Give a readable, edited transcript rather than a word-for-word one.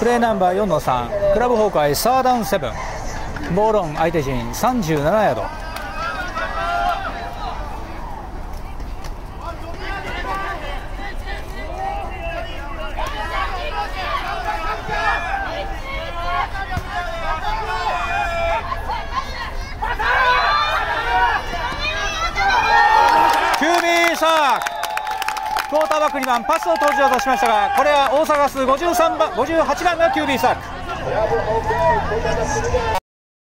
プレーナンバー4の3、クラブ崩壊サーダウン7、ボールオン相手陣37ヤード。QB サーク、クォーターバック2番パスを登場としましたが、これは大阪ガス58番の QB サーク。